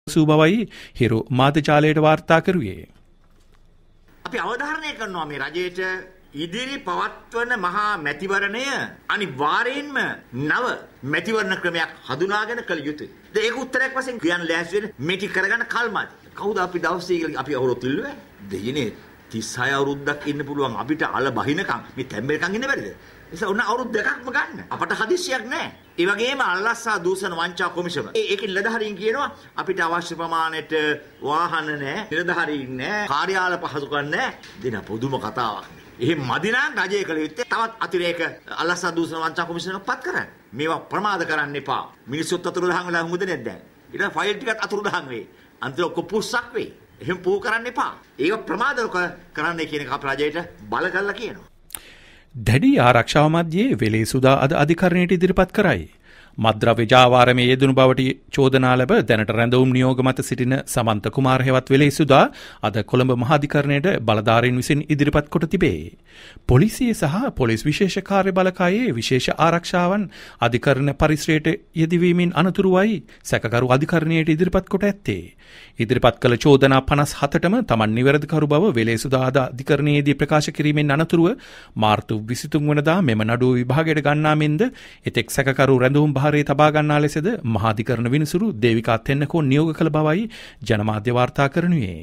සූබවයි හිරු මාධ්‍යාලයට වාර්තා කරුවේ. අපි අවධාරණය කරනවා මේ රජයට ඉදිරි පවත්වන මහා මැතිවරණය අනිවාර්යයෙන්ම නව මැතිවරණ ක්‍රමයක් හඳුනාගෙන කළ යුතුයි. ඒක උත්තරයක් වශයෙන් කියන්න ලෑස්ති වෙන මේටි කරගන්න කල්මත්. කවුද අපි දවසේ අපි අවුරුදු ඉල්ලුවේ? දෙයිනේ 36 අවුරුද්දක් ඉන්න පුළුවන් අපිට අල බහිනකම් මේ තැම්බෙලකම් ඉන්න බැරිද? නිසා උන්න අවුරුදු දෙකක්ම ගන්න. අපට හදිස්සියක් නැහැ. ඒ වගේම අල්ලස්සා දූෂණ වංචා කොමිෂම. ඒකෙන් නිලධාරීන් කියනවා අපිට අවශ්‍ය ප්‍රමාණයට වාහන නැහැ, නිලධාරීන් නැහැ, කාර්යාල පහසුකම් නැහැ. දෙන පොදුම කතාවක්. එහෙම මදිනම් රජය කළ යුත්තේ තවත් අතිරේක අල්ලස්සා දූෂණ වංචා කොමිෂනයක් පත් කරන්න. මේවා ප්‍රමාද කරන්න එපා. මිනිස්සුත් අතුරුදහන් වෙලා හුඟදෙන්නේ දැන්. ඊට ෆයිල් ටිකත් අතුරුදහන් වෙයි. අන්තිම ඔක්කොම පුස්සක් වෙයි. එහෙම පූ කරන්න එපා. ඒක ප්‍රමාද කරන්න කියන එක අපේ රජයට බල කරලා කියනවා. දැඩි ආරක්ෂාව මැදයේ වෙලේසුදා අද අධිකරණයට ඉදිරිපත් කරයි. මද්‍රව්‍ය ජාවාරමේ යෙදුණු බවට චෝදනා ලැබ දැනට රැඳවුම් නියෝග මත සිටින සමන්ත කුමාර හේවත් වෙලේසුදා අද කොළඹ මහාධිකරණයට බලධාරීන් විසින් ඉදිරිපත් කොට තිබේ. පොලිසිය සහ පොලිස් විශේෂ කාර්ය බළකායේ විශේෂ ආරක්ෂාවන් අධිකරණ පරිශ්‍රයට යෙදවීමෙන් අනතුරුවයි සැකකරු අධිකරණයට ඉදිරිපත් කොට ඇත්තේ. ඉදිරිපත් කළ චෝදනා 57ටම තමන් නිවැරදිකරු බව වෙලේසුදා අද අධිකරණයේදී ප්‍රකාශ කිරීමෙන් අනතුරුව මාර්තු 23 වනදා මෙම නඩුව විභාගයට ගන්නා මෙන්ද එතෙක් සැකකරු රැඳවුම් භාරයේ තබා ගන්නා ලෙසද මහාධිකරණ විනිසුරු දේවිකා තෙන්නකෝ නියෝග කළ බවයි ජනමාධ්‍ය වාර්තා කරනුයේ.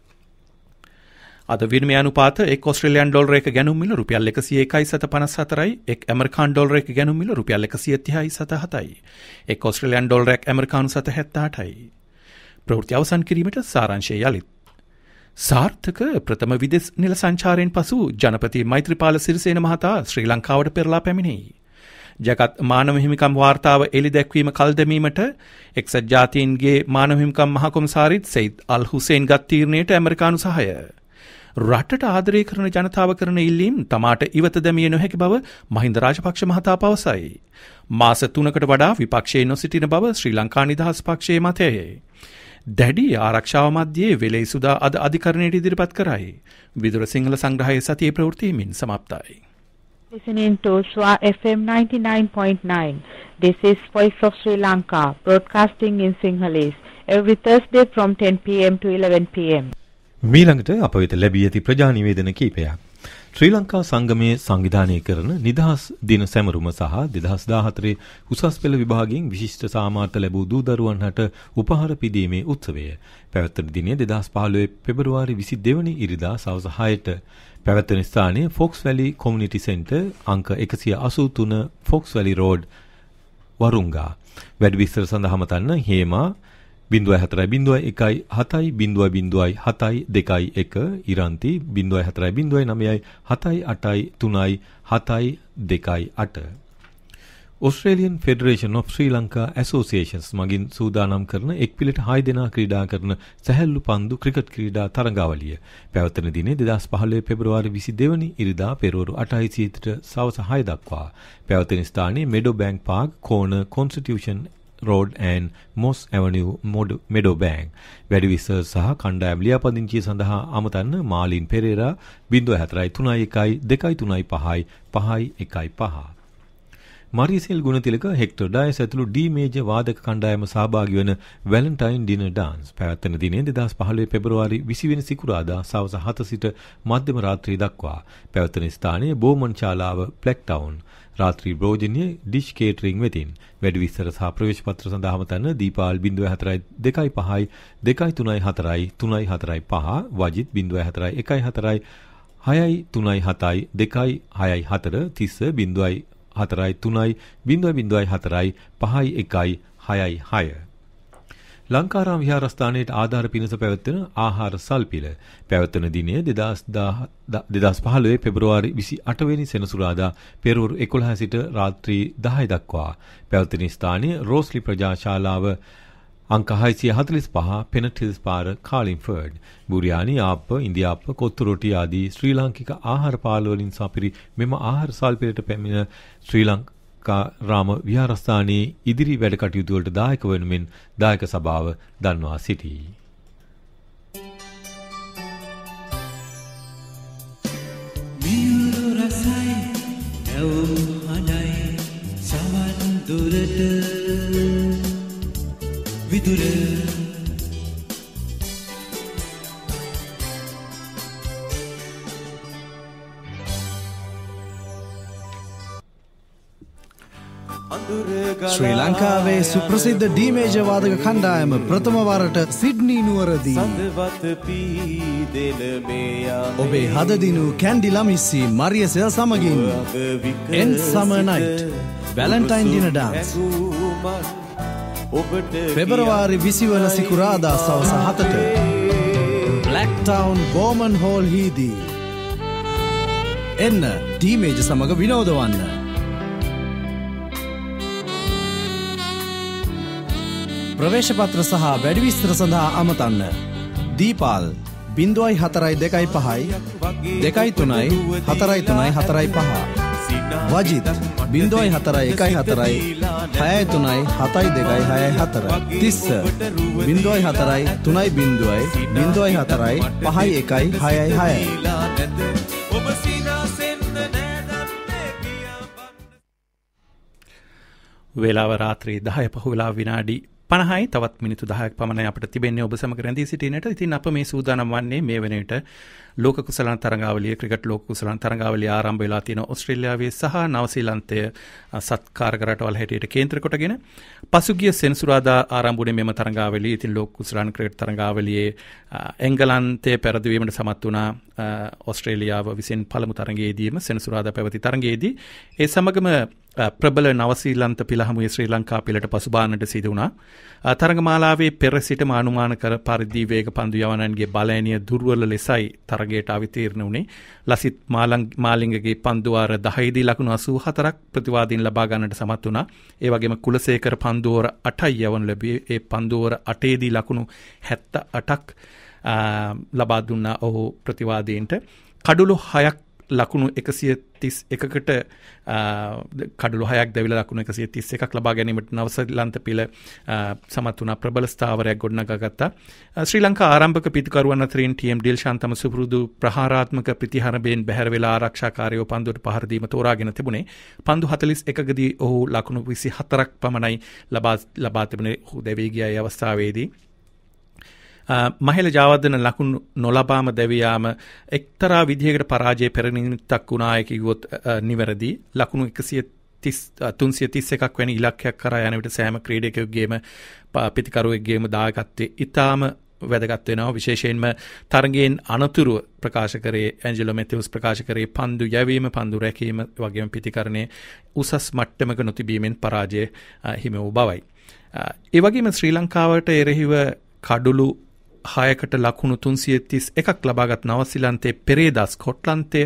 අද විනිමය අනුපාත එක් ඕස්ට්‍රේලියානු ඩොලරයක ගැනුම් මිල රුපියල් 101.54යි, එක් ඇමරිකානු ඩොලරයක ගැනුම් මිල රුපියල් 130.7යි, එක් ඕස්ට්‍රේලියානු ඩොලරයක් ඇමරිකානු 7.78යි. ප්‍රවෘත්ති අවසන් කිරීමට සාරාංශය යලිත්. සාර්ථක ප්‍රථම විදේශ නිල සංචාරයෙන් පසු ජනපති මෛත්‍රීපාල සිරිසේන මහතා ශ්‍රී ලංකාවට පෙරලා පැමිණෙයි. ජගත් මානව හිමිකම් වාර්තාව එළි දැක්වීම කල් දැමීමට එක්සත් ජාතීන්ගේ මානව හිමිකම් මහකොමසාරිත් සයිද් අල් හුසේන් ගත් තීරණයට ඇමරිකානු සහාය. රටට ආදරය කරන ජනතාව කරන ඉල්ලීම් තමාට ඉවත දැමිය නොහැකි බව මහින්ද රාජපක්ෂ මහතා පවසයි. මාස 3කට වඩා විපක්ෂයේ නොසිටින බව ශ්‍රී ලංකා නිදහස් පක්ෂයේ මතයයි. දැඩි ආරක්ෂාව මැදයේ වෙලේසුදා අද අධිකරණයට ඉදිරිපත් කරයි. විදුර සිංහල සංග්‍රහයේ සතියේ ප්‍රවෘත්තිමින් සමාප්තයි. Listening to SWA FM 99.9. This is Voice of Sri Lanka, broadcasting in Sinhalese every Thursday from 10 p.m. to 11 p.m. මීළඟට අප වෙත ලැබී ඇති ප්‍රජා නිවේදන කීපයක්. ශ්‍රී ලංකා සංගමයේ සංවිධානය කරන නිදහස් දින සැමරුම සහ 2014 උසස් පෙළ විභාගයෙන් විශිෂ්ට සාමාර්ථ ලැබූ දූ දරුවන්ට උපහාර පිදීමේ උත්සවය පැවැත්වෙන දිනය 2015 පෙබරවාරි 22 වෙනි ඉරිදා සවස් 6ට පැවැත්වෙන ස්ථානයේ ෆොක්ස් වැලි කොමියුනිටි සෙන්ටර් අංක 183 ෆොක්ස් වැලි රෝඩ් වරුංගා. වැඩි විස්තර සඳහා මතන්න Hema 04070722 ඉරන්ති 0409733728 Australian Federation of Sri Lanka Associations මගින් සූදානම් කරන එක් පිළට 6 දෙනා ක්‍රීඩා කරන සැහැල්ලු පන්දු ක්‍රිකට් ක්‍රීඩා තරඟාවලිය පැවැත්වෙන දිනේ 2015 පෙබරවාරි 22 වෙනි ඉරිදා පෙරවරු 8:30 සිට සවස් 6 දක්වා පැවැත්වෙන ස්ථානයේ meadow bank park corner constitution Road and Moss Avenue Meadowbank. වැඩි විස්තර සහ කණ්ඩායම් ලියාපදිංචිය සඳහා අමතන්න මාලින් පෙරේරා 0431235515. මරියසෙල් ගුණතිලක හෙක්ටර් ඩයස් ඇතුළු ඩී මේජර් වාදක කණ්ඩායම සහභාගී වන වැලන්ටයින් ඩිනර් ඩාන්ස් පැවැත්වෙන දිනේ 2015 පෙබරවාරි 20 වෙනි සිකුරාදා සවස් 7 සිට මධ්‍යම රාත්‍රිය දක්වා පැවැත්වෙන ස්ථානයේ බෝමන් ශාලාව ප්ලැක් ටවුන්. රාත්‍රී භෝජනයේ ඩිෂ් කේටරිං වෙතින්. වැඩි විස්තර සහ ප්‍රවේශ පත්‍ර සඳහා මතන්න දීපාල් 0425 234 345 වජිත් 0414 637 264 තිස්ස 04 3 004 516 ලංකාරාම විහාරස්ථානයේ ආධාර පිණිස පැවැත්වෙන ආහාර සල්පිල පැවැත්වෙන දිනය 2015 පෙබරවාරි 28 වෙනි සෙනසුරාදා පෙරවරු 11 සිට රාත්‍රී 10 දක්වා පැවැත්වෙන ස්ථානයේ රෝස්ලි ප්‍රජාශාලාව අංක 645 පෙනට් හිල්ස් පාර කාලින්ෆර්ඩ්. බුරියානි ආප්ප ඉන්දියාප්ප කොත්තු රොටි ආදී ශ්‍රී ලාංකික ආහාර පාල වලින් සපිරි මෙම ආහාර සල්පිලට පැමිණ ශ්‍රී ලංකා රාම විහාරස්ථානයේ ඉදිරි වැඩ කටයුතු වලට දායක වෙනුමින් දායක සභාව දන්වා සිටී. මියුරු රසයි නැවුම් හඬයි සමන් දුරට විදුර ශ්‍රී ලංකාවේ සුප්‍රසිද්ධ ඩී මේජර් වාදක කණ්ඩායම ප්‍රථම වරට සිඩ්නි නුවරදී ඔබේ හදදිනු කැන්ඩි ලමිස්සි මරියසෙල් සමගින් එන් summer night Valentine dinner dance පෙබරවාරි 20 වන සිකුරාදා සවස 7ට බ්ලැක් ටවුන් බෝමන් හෝල් හීදී එන්න ඩී මේජර් සමග විනෝදවන්න. ප්‍රවේශපත්‍ර සහ වැඩි විස්තර සඳහා අමතන්න. දීපාල් 0425 23 43 වජිත් 0414 63 72 තිස්ස 04 3 වේලාව රාත්‍රී 10 පහුවෙලා විනාඩි 50යි තවත් මිනිත්තු 10ක් පමණයි අපිට තිබෙන්නේ ඔබ සමග රැඳී සිටින්නට. ඉතින් අප මේ සූදානම් වන්නේ මේ වෙන විට ලෝක කුසලාන තරඟාවලිය ක්‍රිකට් ලෝක කුසලාන තරඟාවලිය ආරම්භ වෙලා තියෙන ඕස්ට්‍රේලියාවේ සහ නවසීලන්තය සත්කාරක රටවල් හැටියට කේන්ද්‍ර කොටගෙන පසුගිය සෙනසුරාදා ආරම්භ වුණේ මෙම තරඟාවලිය. ඉතින් ලෝක කුසලාන ක්‍රිකට් තරඟාවලියේ එංගලන්තයේ පෙරදවීමට සමත් වුණා ඕස්ට්‍රේලියාව විසින් පළමු තරඟයේදීම සෙනසුරාදා පැවති තරඟයේදී. ඒ සමගම ප්‍රබල නවසීලන්ත පිළහමුවේ ශ්‍රී ලංකා පිළට පසුබාන්නට සිදු වුණා. තරඟමාලාවේ පෙර සිටම අනුමාන කර පරිදි වේග පන්දු යවනන්ගේ බලෑනිය දුර්වල ලෙසයි තරගයට අවතීර්ණ වුණේ. ලසිත් මාලිංගගේ පන්දුවාර 10දී ලකුණු 84ක් ප්‍රතිවාදීන් ලබා ගන්නට සමත් වුණා. ඒ වගේම කුලසේකර පන්දුවර 8යි යවනු ලැබුවේ. ඒ පන්දුවර 8දී ලකුණු 78ක් ලබා දුන්නා ඔහු ප්‍රතිවාදීන්ට. කඩුළු 6ක් ලකුණු 131කට කඩුළු 6ක් දැවිලා ලකුණු 131ක් ලබා ගැනීමට නවසීලන්ත පිළ සමත් වුණා. ප්‍රබල ස්ථාවරයක් ගොඩනගා ගත්තා. ශ්‍රී ලංකා ආරම්භක පිටිකරුවන් අතරින් ටීඑම් ඩිල්ෂාන් තම සුපුරුදු ප්‍රහාරාත්මක ප්‍රතිහරබයෙන් බැහැර වෙලා ආරක්ෂාකාරයෝ පන්දුවට පහර දීම තෝරාගෙන තිබුණේ. පන්දු 41කදී ඔහු ලකුණු 24ක් පමණයි ලබා තිබුණේ. ඔහු දැවී ගිය අවස්ථාවේදී මහිල ජාවර්ධන ලකුණු නොලබාම දැවියාම එක්තරා විදිහකට පරාජය පෙරනිමිත්තක් වුණාය කිව්වොත් නිවැරදි. ලකුණු 331ක් වැනි ඉලක්කයක් කරා යන විට සෑම ක්‍රීඩකයෙකුගේම පිටිකරුවෙක්ගේම දායකත්වයේ ඉතාම වැදගත් වෙනවා. විශේෂයෙන්ම තරගයෙන් අනතුරුව ප්‍රකාශ කරේ ඇන්ජලෝ මැතිව්ස් ප්‍රකාශ කරේ පන්දු යැවීම පන්දු රැකීම වගේම පිටිකරණයේ උසස් මට්ටමක නොතිබීමෙන් පරාජය හිමි වූ බවයි. ඒ වගේම ශ්‍රී ලංකාවට එරෙහිව කඩුළු 6කට ලකුණු 331ක් ලබාගත් නවසීලන්තයේ පෙරේදා ස්කොට්ලන්තයේ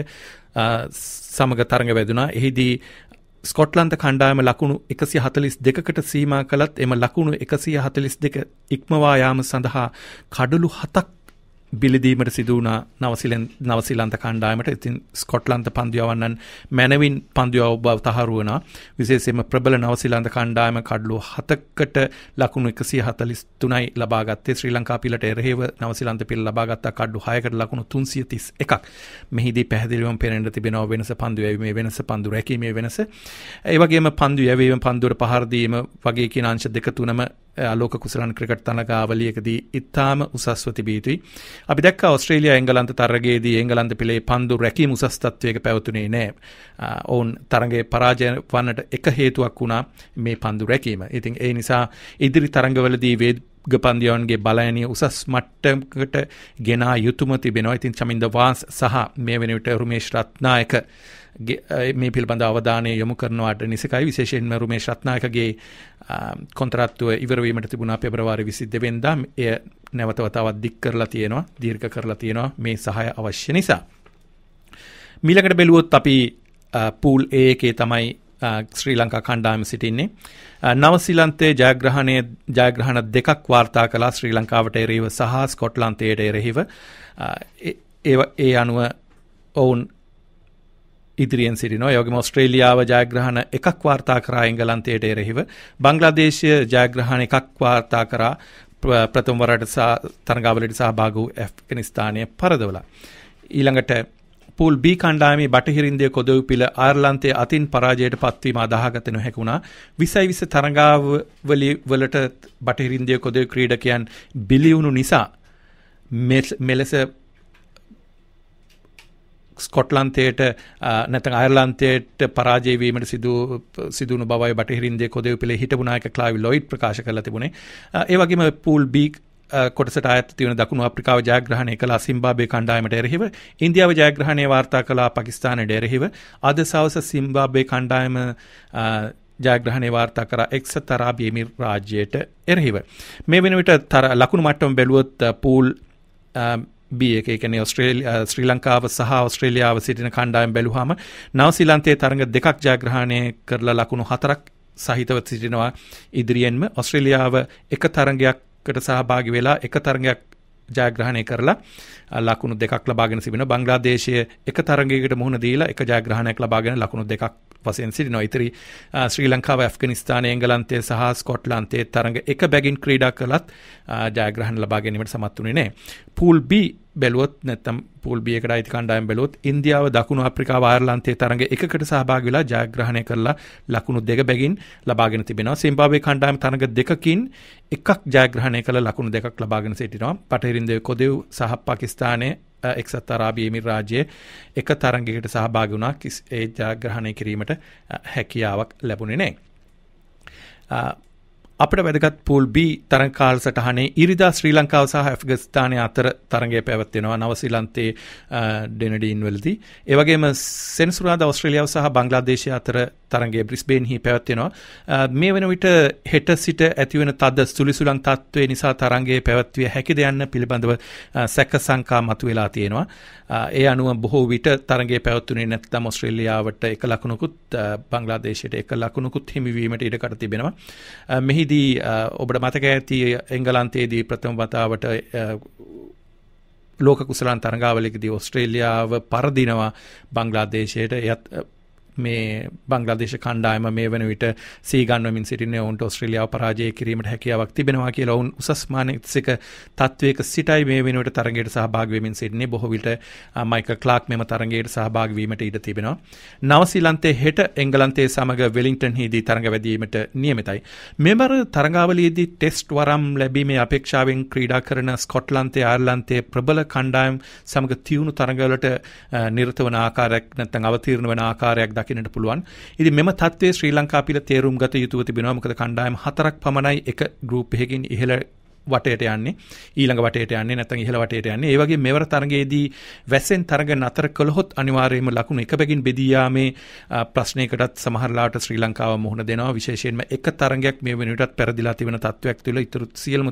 සමග තරඟ වැදුණා. එහිදී ස්කොට්ලන්ත කණ්ඩායම ලකුණු 142කට සීමා කළත් එම ලකුණු 142 ඉක්මවා යාම සඳහා කඩුළු 7ක් බිලිදීමට සිදු වුණා නවසීලන්ත කණ්ඩායමට. ඉතින් ස්කොට්ලන්ත පන්දු යවන්නන් මැනවින් පන්දු යව බව තහවුරු වුණා. විශේෂයෙන්ම ප්‍රබල නවසීලන්ත කණ්ඩායම කඩලු 7කට ලකුණු 143යි ලබා ගත්තේ. ශ්‍රී ලංකා පිළට එරෙහිව නවසීලන්ත පිළ ලබා ගත්ත කඩලු 6කට ලකුණු 331ක්. මෙහිදී පැහැදිලිවම පෙනෙන්න තිබෙනවා වෙනස පන්දු යැවීමේ වෙනස, පන්දු රැකීමේ වෙනස. ඒ වගේම පන්දු යැවීම, පන්දුවට පහර දීම වගේ කියන අංශ දෙක තුනම ලෝක කුසලාන ක්‍රිකට් තරඟාවලියකදී ඉතාම උසස්ව තිබිය යුතුයි. අපි දැක්කා ඕස්ට්‍රේලියා එංගලන්ත තරගයේදී එංගලන්ත පිළේ පන්දු රැකීම උසස් තත්වයක පැවතුනේ නැහැ. ඔවුන් තරගයේ පරාජය වන්නට එක හේතුවක් වුණා මේ පන්දු රැකීම. ඉතින් ඒ නිසා ඉදිරි තරඟවලදී ගපන්දියන්ගේ බලයනිය උසස් මට්ටමකට ගෙනා යුතුම තිබෙනවා. ඉතින් චමින්ද වාස් සහ මේ වෙන විට රුමේෂ් රත්නායක මේ පිළිබඳ අවධානය යොමු කරනවාට නිසකයි. විශේෂයෙන්ම රුමේෂ් රත්නායකගේ කොන්ත්‍රාත්තුව ඉවර වීමට තිබුණා පෙබරවාරි 22 වෙනිදා. එය නැවත වතාවක් දික් කරලා තියෙනවා, දීර්ඝ කරලා තියෙනවා මේ සහාය අවශ්‍ය නිසා. මීළඟට බැලුවොත් අපි පූල් A එකේ තමයි ශ්‍රී ලංකා කණ්ඩායම සිටින්නේ. නවසීලන්තයේ ජයග්‍රහණ දෙකක් වාර්තා කළා ශ්‍රී ලංකාවට එරෙහිව සහ ස්කොට්ලන්තයට එරෙහිව. ඒ අනුව ඔවුන් ඉදිරියෙන් සිටිනවා. ඒ වගේම ඕස්ට්‍රේලියාව ජයග්‍රහණ එකක් වාර්තා කරා එංගලන්තයට එරෙහිව. බංග්ලාදේශය ජයග්‍රහණ එකක් වාර්තා කරා ප්‍රථම වරට තරඟාවලියට සහභාගී වූ ඇෆ්ගනිස්තානය පරදවලා. ඊළඟට පූල් B කණ්ඩායමේ බටහිර ඉන්දිය කොදව්පිල අයර්ලන්තයේ අතින් පරාජයට පත්වීම අදාහගත නොහැකි වුණා. 20 තරඟාවලිවලට බටහිර ඉන්දිය කොදව් ක්‍රීඩකයන් බිලි වුණු නිසා මෙලෙස ස්කොට්ලන්තයට නැත්නම් අයර්ලන්තයට පරාජය වීමට සිදුණු බවයි බටහිරින්දේ කොදෙව් පිළේ හිටපු නායක ක්ලාවි ලොයිඩ් ප්‍රකාශ කරලා තිබුණේ. ඒ වගේම පූල් B කොටසට අයත් තියෙන දකුණු අප්‍රිකාව ජයග්‍රහණය කළ සිම්බාබ්වේ කණ්ඩායමට එරෙහිව ඉන්දියාව ජයග්‍රහණය වාර්තා කළ පාකිස්තානයට එරෙහිව අද සවස සිම්බාබ්වේ කණ්ඩායම ජයග්‍රහණය වාර්තා කර එක්සත් අරාබි එමිරාජ්‍යයට එරෙහිව. මේ වෙන විට ලකුණු මට්ටම බැලුවොත් පූල් B එකේ කියන්නේ ශ්‍රී ලංකාව සහ ඕස්ට්‍රේලියාව සිටින කණ්ඩායම් බැලුවාම නවසීලන්තයේ තරඟ දෙකක් ජයග්‍රහණය කරලා ලකුණු 4ක් සහිතව සිටිනවා. ඉදිරියෙන්ම ඕස්ට්‍රේලියාව එක තරඟයකට සහභාගී වෙලා එක තරඟයක් ජයග්‍රහණය කරලා ලකුණු දෙකක් ලබාගෙන සිටිනවා. බංග්ලාදේශය එක තරඟයකට මුහුණ දීලා එක ජයග්‍රහණයක් ලබාගෙන ලකුණු දෙකක් වශයෙන් සිටිනවා. ඉතිරි ශ්‍රී ලංකාව, ඇෆ්ගනිස්තානය, එංගලන්තය සහ ස්කොට්ලන්තයේ තරඟ එක බැගින් ක්‍රීඩා කළත් ජයග්‍රහණ ලබා ගැනීමට සමත් වුණේ නැහැ. පූල් B බැලුවොත් නැත්නම් පූල් B එකට අයිති කණ්ඩායම් බැලුවොත් ඉන්දියාව, දකුණු අප්‍රිකාව, අයර්ලන්තයේ තරඟ එකකට සහභාගී වෙලා ජයග්‍රහණය කරලා ලකුණු දෙක බැගින් ලබාගෙන තිබෙනවා. සිම්බාබ්වේ කණ්ඩායම තරඟ දෙකකින් එකක් ජයග්‍රහණය කළ ලකුණු දෙකක් ලබාගෙන සිටිනවා. බටහිරින්දේ කොදෙව් සහ පාකිස්තානයේ එක්සත් අරාබි එමිරාජ්‍යයේ එක තරඟයකට සහභාගී වුණා. ඒ ජයග්‍රහණය කිරීමට හැකියාවක් ලැබුණේ නැහැ. අපිට වැදගත් පූල් B තරඟ කාලසටහනේ ඉරිදා ශ්‍රී ලංකාව සහ ඇෆ්ගනිස්තානය අතර තරඟය පැවැත්වෙනවා නවසීලන්තයේ ඩෙනඩීන් වලදී. ඒ වගේම සෙනසුරාදා ඕස්ට්‍රේලියාව සහ බංග්ලාදේශය අතර තරඟය බ්‍රිස්බේන්හි පැවැත්වෙනවා. මේ වෙන විට හෙට සිට ඇතිවන තද සුලිසුලන් තත්ත්වය නිසා තරඟයේ පැවැත්විය හැකිද යන්න පිළිබඳව සැක සංකා මතුවලා තියෙනවා. ඒ අනුව බොහෝ විට තරඟයේ පැවැත්වුණේ නැත්නම් ඕස්ට්‍රේලියාවට එක ලකුණුකුත් බංග්ලාදේශයට එක ලකුණුකුත් හිමිවීමට ඉඩකඩ තිබෙනවා. මෙහිදී ඔබට මතක ඇති එංගලන්තයේදී ප්‍රථම වතාවට ලෝක කුසලාන තරඟාවලියකදී ඕස්ට්‍රේලියාව පරදිනවා බංග්ලාදේශයට. එයත් මේ බංග්ලාදේශ කණ්ඩායම මේ වන විට සීගන්වමින් සිටින්නේ ඔවුන්ට ඕස්ට්‍රේලියාව පරාජය කිරීමට හැකියාවක් තිබෙනවා කියලා ඔවුන් උසස් මානසික තත්වයක සිටයි මේ වෙන විට තරඟයට සහභාගී වෙමින් සිටින්නේ. බොහෝ විට මයිකල් ක්ලාක් මෙම තරඟයට සහභාගී වීමට ඉඩ තිබෙනවා. නවසීලන්තයේ හෙට එංගලන්තයේ සමග වෙලින්ටන්හිදී තරඟ වැදීමට නියමිතයි. මෙවර තරඟාවලියේදී ටෙස්ට් වරම් ලැබීමේ අපේක්ෂාවෙන් ක්‍රීඩා කරන ස්කොට්ලන්තයේ, අයර්ලන්තයේ ප්‍රබල කණ්ඩායම් සමග තියුණු තරඟවලට නිරත වන ආකාරයක් නැත්නම් අවතීර්ණ වන ආකාරයක් දකින්නට පුළුවන්. ඉතින් මෙම තත්ත්වයේ ශ්‍රී ලංකා පිළ තේරුම් ගත යුතුව තිබෙනවා. මොකද කණ්ඩායම් 4ක් පමණයි එක ගෲප් එකකින් ඉහළ වටේට යන්නේ, ඊළඟ වටේට යන්නේ නැත්නම් ඉහළ වටේට යන්නේ. ඒ වගේ මෙවර තරඟයේදී වැසෙන් තරඟ නතර කළහොත් අනිවාර්යයෙන්ම ලකුණු එක බැගින් බෙදී යාමේ ප්‍රශ්නයකටත් සමහර ලාවට ශ්‍රී ලංකාව මුහුණ දෙනවා. විශේෂයෙන්ම එක තරඟයක් මේ වෙන විටත් පෙරදිලා තිබෙන තත්ත්වයක් තුළ ඉතුරු සියලුම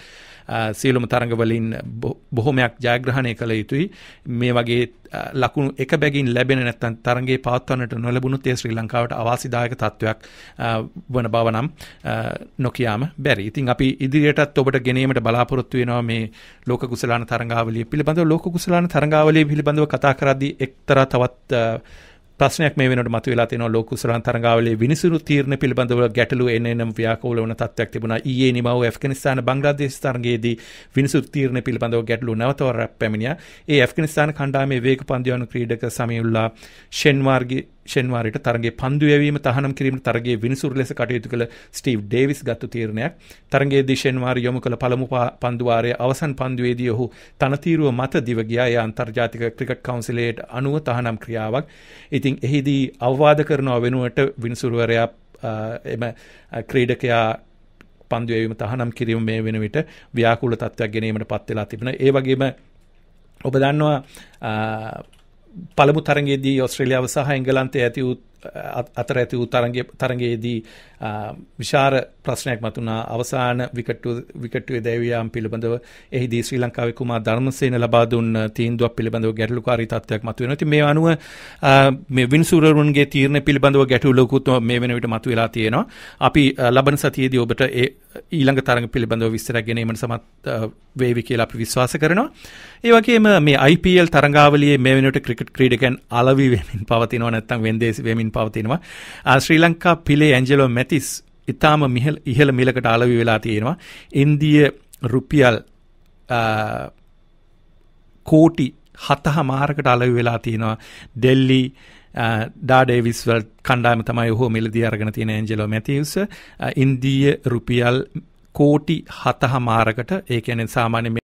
තරඟ වලින් බොහොමයක් ජයග්‍රහණය කළ යුතුයි. මේ වගේ ලකුණු එක බැගින් ලැබෙන නැත්නම් තරඟේ පවත්වන්නට නොලැබුණොත් ඒ ශ්‍රී ලංකාවට අවාසිදායක තත්ත්වයක් වන බව නම් නොකියාම බැරි. ඉතින් අපි ඉදිරියටත් ඔබට ගෙනීමට බලාපොරොත්තු වෙනවා මේ ලෝක කුසලාන තරඟාවලිය පිළිබඳව. ලෝක කුසලාන තරඟාවලිය පිළිබඳව කතා කරද්දී එක්තරා තවත් ප්‍රශ්නයක් මේ වෙනකොට මතුවලා තියෙනවා. ලෝක කුසලාන තරඟාවලියේ විනිසුරු තීරණ පිළිබඳව ගැටලු එනෙනම් ව්‍යාකූල වන තත්ත්වයක් තිබුණා. ඊයේ නිමව ඇෆ්ගනිස්තාන බංග්ලාදේශ තරඟයේදී විනිසුරු තීරණ පිළිබඳව ගැටලු නැවතවරක් පැමිණියා. ඒ ඇෆ්ගනිස්තාන කණ්ඩායමේ වේග පන්දු යවන ක්‍රීඩක සමීඋල්ලා ෂෙන්වාරිට තරඟයේ පන්දු යැවීම තහනම් කිරීමට තරඟයේ විනිසුරු ලෙස කටයුතු කළ ස්ටීව් ඩේවිස් ගත්තු තීරණයක්. තරඟයේදී ෂෙන්වාරි යොමු කළ පළමු පන්දු වාරයේ අවසන් පන්දුවේදී ඔහු තනතිරුව මත දිව ගියා. ඒ අන්තර්ජාතික ක්‍රිකට් කවුන්සිලයට අනුව තහනම් ක්‍රියාවක්. ඉතින් එහිදී අවවාද කරනව වෙනුවට විනිසුරුවරයා එම ක්‍රීඩකයා පන්දු යැවීම තහනම් කිරීම මේ වෙන විට ව්‍යාකූල තත්ත්වයක් ගෙනීමට පත් වෙලා තිබෙනවා. ඒ වගේම ඔබ දන්නවා පළමු තරඟයේදී ඕස්ට්‍රේලියාව සහ එංගලන්තය අතර ඇති වූ තරඟයේදී විශාල ප්‍රශ්නයක් මතුණා. අවසාන විකට්ටුවේ දැවියාම් පිළිබඳව එහිදී ශ්‍රී ලංකාවේ කුමාර් ධර්මසේන ලබා දුන් තීන්දුවක් පිළිබඳව ගැටලුකාරී තත්ත්වයක් මතුවෙනවා. ඉතින් මේ අනුව මේ විනිසුරුවන්ගේ තීරණ පිළිබඳව ගැටලුකුත් මේ වෙන විට මතුවලා තියෙනවා. අපි ලබන සතියේදී ඔබට ඊළඟ තරඟ පිළිබඳව විස්තරයක් ගෙනීමට සමත් වේවි කියලා අපි විශ්වාස කරනවා. ඒ වගේම මේ IPL තරඟාවලියේ මේ වෙනකොට ක්‍රිකට් ක්‍රීඩකයන් අලවි වෙමින් පවතිනවා නැත්නම් වෙන්දේසි වෙමින් පවතිනවා. ශ්‍රී ලංකා පිලේ ඇන්ජලෝ මැතිස් ඉතාම ඉහළ මිලකට අලවි වෙලා තියෙනවා. ඉන්දිය රුපියල් කෝටි 7.5කට අලවි වෙලා තියෙනවා. ඩෙල්ලි ඩේවිස් වල කණ්ඩායම තමයි ඔහු මිලදී අරගෙන තියෙන ඇන්ජලෝ මැතිව්ස්. ඉන්දිය රුපියල් කෝටි 7.5කට, ඒ කියන්නේ සාමාන්‍ය